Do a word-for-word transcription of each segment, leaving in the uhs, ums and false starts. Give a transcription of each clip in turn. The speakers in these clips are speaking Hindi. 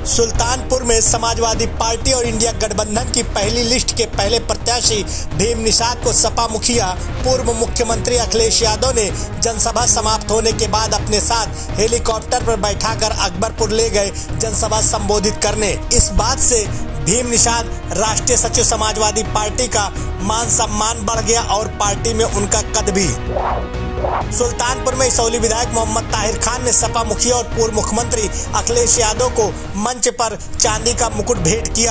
सुल्तानपुर में समाजवादी पार्टी और इंडिया गठबंधन की पहली लिस्ट के पहले प्रत्याशी भीम निषाद को सपा मुखिया पूर्व मुख्यमंत्री अखिलेश यादव ने जनसभा समाप्त होने के बाद अपने साथ हेलीकॉप्टर पर बैठाकर अकबरपुर ले गए जनसभा संबोधित करने। इस बात से भीम निषाद राष्ट्रीय सचिव समाजवादी पार्टी का मान सम्मान बढ़ गया और पार्टी में उनका कद भी। सुल्तानपुर में इसौली विधायक मोहम्मद ताहिर खान ने सपा मुखिया और पूर्व मुख्यमंत्री अखिलेश यादव को मंच पर चांदी का मुकुट भेंट किया।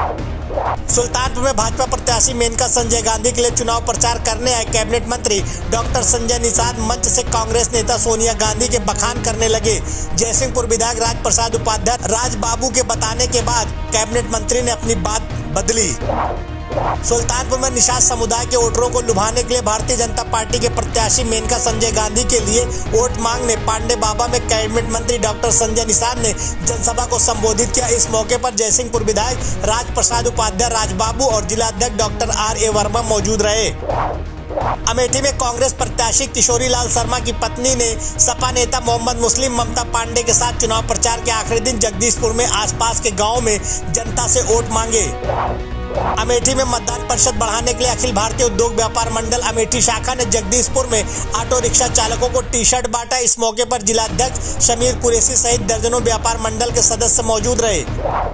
सुल्तानपुर में भाजपा प्रत्याशी मेनका संजय गांधी के लिए चुनाव प्रचार करने आए कैबिनेट मंत्री डॉक्टर संजय निषाद मंच से कांग्रेस नेता सोनिया गांधी के बखान करने लगे। जयसिंहपुर विधायक राज प्रसाद उपाध्याय राज बाबू के बताने के बाद कैबिनेट मंत्री ने अपनी बात बदली। सुल्तानपुर में निषाद समुदाय के वोटरों को लुभाने के लिए भारतीय जनता पार्टी के प्रत्याशी मेनका संजय गांधी के लिए वोट मांगने पांडे बाबा में कैबिनेट मंत्री डॉक्टर संजय निषाद ने जनसभा को संबोधित किया। इस मौके पर जयसिंहपुर विधायक राज प्रसाद उपाध्याय राजबाबू और जिला अध्यक्ष डॉक्टर आर ए वर्मा मौजूद रहे। अमेठी में कांग्रेस प्रत्याशी किशोरी लाल शर्मा की पत्नी ने सपा नेता मोहम्मद मुस्लिम ममता पांडे के साथ चुनाव प्रचार के आखिरी दिन जगदीशपुर में आसपास के गाँव में जनता से वोट मांगे। अमेठी में मतदान प्रतिशत बढ़ाने के लिए अखिल भारतीय उद्योग व्यापार मंडल अमेठी शाखा ने जगदीशपुर में ऑटो रिक्शा चालकों को टी शर्ट बांटा। इस मौके पर जिलाध्यक्ष शमीर कुरैशी सहित दर्जनों व्यापार मंडल के सदस्य मौजूद रहे।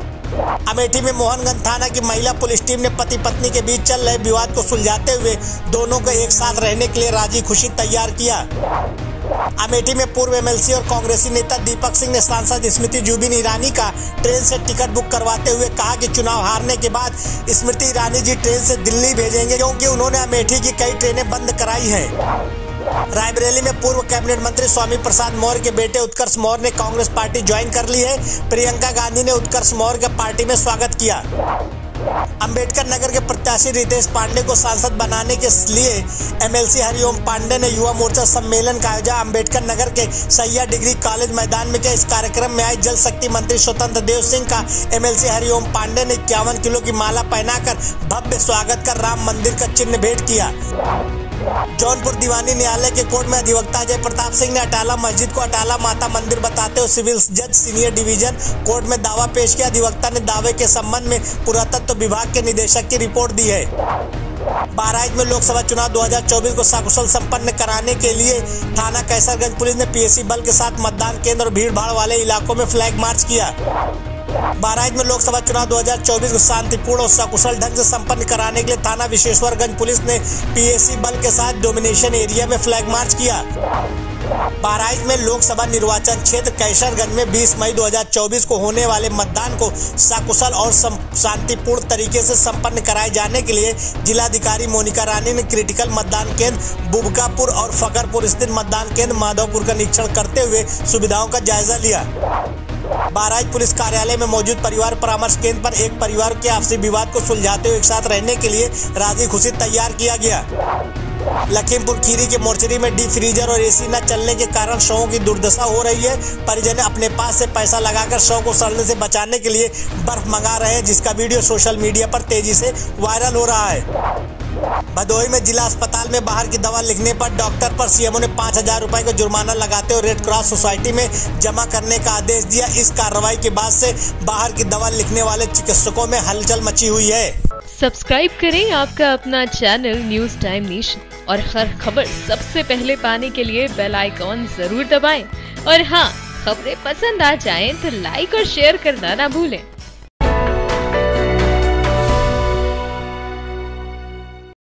अमेठी में मोहनगंज थाना की महिला पुलिस टीम ने पति पत्नी के बीच चल रहे विवाद को सुलझाते हुए दोनों को एक साथ रहने के लिए राजी खुशी तैयार किया। अमेठी में पूर्व एम एल सी और कांग्रेसी नेता दीपक सिंह ने सांसद स्मृति जुबिन ईरानी का ट्रेन से टिकट बुक करवाते हुए कहा कि चुनाव हारने के बाद स्मृति ईरानी जी ट्रेन से दिल्ली भेजेंगे क्योंकि उन्होंने अमेठी की कई ट्रेनें बंद कराई हैं। रायबरेली में पूर्व कैबिनेट मंत्री स्वामी प्रसाद मौर्य के बेटे उत्कर्ष मौर्य ने कांग्रेस पार्टी ज्वाइन कर ली है। प्रियंका गांधी ने उत्कर्ष मौर्य का पार्टी में स्वागत किया। अंबेडकर नगर के प्रत्याशी रितेश पांडे को सांसद बनाने के लिए M L C Hariom Pandey ने युवा मोर्चा सम्मेलन का आयोजन अंबेडकर नगर के सैया डिग्री कॉलेज मैदान में किया। इस कार्यक्रम में आए जल शक्ति मंत्री स्वतंत्र देव सिंह का M L C Hariom Pandey ने इक्यावन किलो की माला पहनाकर भव्य स्वागत कर राम मंदिर का चिन्ह भेंट किया। जौनपुर दीवानी न्यायालय के कोर्ट में अधिवक्ता जय प्रताप सिंह ने अटाला मस्जिद को अटाला माता मंदिर बताते हुए सिविल जज सीनियर डिवीजन कोर्ट में दावा पेश किया। अधिवक्ता ने दावे के संबंध में पुरातत्व विभाग के निदेशक की रिपोर्ट दी है। बहराइच में लोकसभा चुनाव दो हज़ार चौबीस को सकुशल संपन्न कराने के लिए थाना कैसरगंज पुलिस ने पी एस सी बल के साथ मतदान केंद्र और भीड़ भाड़ वाले इलाकों में फ्लैग मार्च किया। बहराइच में लोकसभा चुनाव दो हज़ार चौबीस को शांतिपूर्ण और सकुशल ढंग से संपन्न कराने के लिए थाना विश्वेश्वरगंज पुलिस ने पी एस सी बल के साथ डोमिनेशन एरिया में फ्लैग मार्च किया। बहराइच में लोकसभा निर्वाचन क्षेत्र कैसरगंज में बीस मई दो हज़ार चौबीस को होने वाले मतदान को सकुशल और शांतिपूर्ण तरीके से संपन्न कराए जाने के लिए जिलाधिकारी मोनिका रानी ने क्रिटिकल मतदान केंद्र बुबकापुर और फकरपुर स्थित मतदान केंद्र माधवपुर का निरीक्षण करते हुए सुविधाओं का जायजा लिया। बहराइच पुलिस कार्यालय में मौजूद परिवार परामर्श केंद्र पर एक परिवार के आपसी विवाद को सुलझाते हुए एक साथ रहने के लिए राजी खुशी तैयार किया गया। लखीमपुर खीरी के मोर्चरी में डीप फ्रीजर और एसी न चलने के कारण शवों की दुर्दशा हो रही है। परिजन अपने पास से पैसा लगाकर शव को सड़ने से बचाने के लिए बर्फ मंगा रहे हैं, जिसका वीडियो सोशल मीडिया पर तेजी से वायरल हो रहा है। भदोही में जिला अस्पताल में बाहर की दवा लिखने पर डॉक्टर पर सी एम ओ ने पाँच हजार रुपए का जुर्माना लगाते हुए रेड क्रॉस सोसाइटी में जमा करने का आदेश दिया। इस कार्रवाई के बाद से बाहर की दवा लिखने वाले चिकित्सकों में हलचल मची हुई है। सब्सक्राइब करें आपका अपना चैनल न्यूज टाइम नेशन और हर खबर सबसे पहले पाने के लिए बेल आइकॉन जरूर दबाएं। और हाँ, खबरें पसंद आ जाएं तो लाइक और शेयर करना ना भूलें।